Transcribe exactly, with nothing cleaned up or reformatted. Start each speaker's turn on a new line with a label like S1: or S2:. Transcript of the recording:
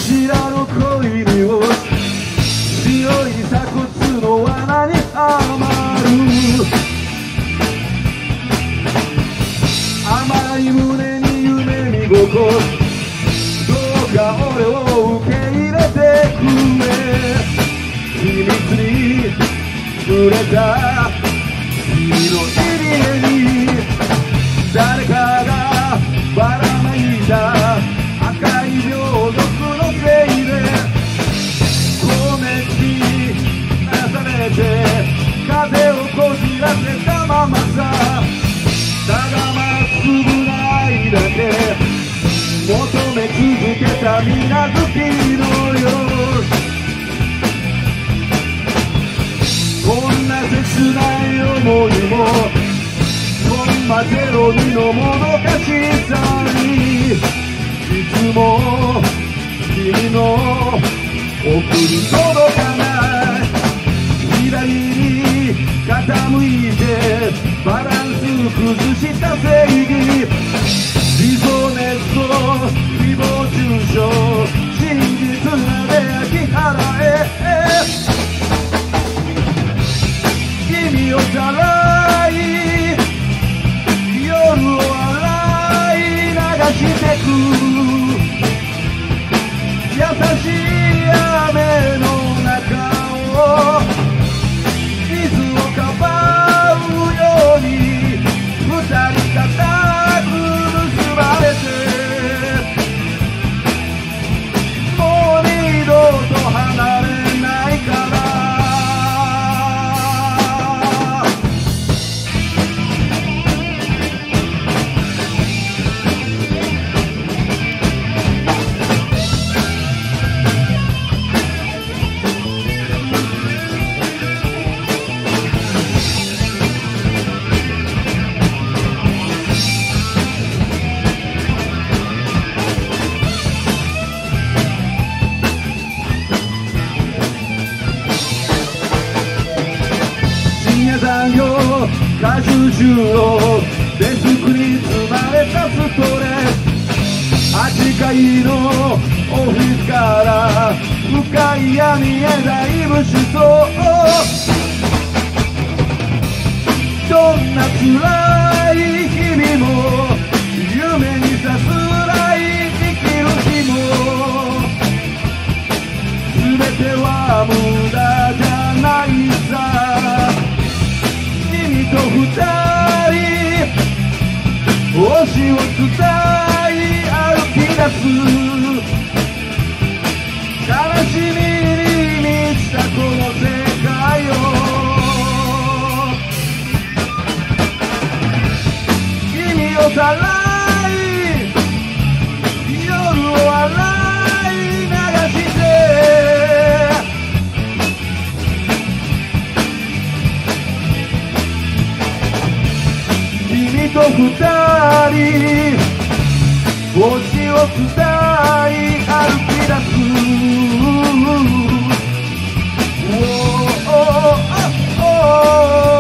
S1: らの子犬を白い鎖骨の罠にはまる。甘い胸に夢見ごこ、どうか俺を受け入れてくれ。秘密に触れた君の入り江に誰かがばらまいた赤い秒毒のせいで熱に流されて風をこじらせたままさ。ただまっすぐな愛だけ求め続けた水無月のよう。こんな切ない思いもコンマゼロにのもどかしさにいつも君の奥に届かない。左に傾いてバランス崩した正義。リゾネスト誹謗中傷真実まで焼き払え。君をさらい夜を洗い流してく優しい雨の中を水をかばうように二人固く結ばれてもう二度と離れないから。果汁中をデスクに積まれたストレス。はちかいのオフィスから深い闇へダイブしそう。どんな辛い日々も夢にさすらい生きる日も全ては無駄じゃないさ。君と二人推しを伝い歩き出す悲しみに満ちたこの世界を君をさらい夜を洗い流して君と二人星を伝い歩き出す。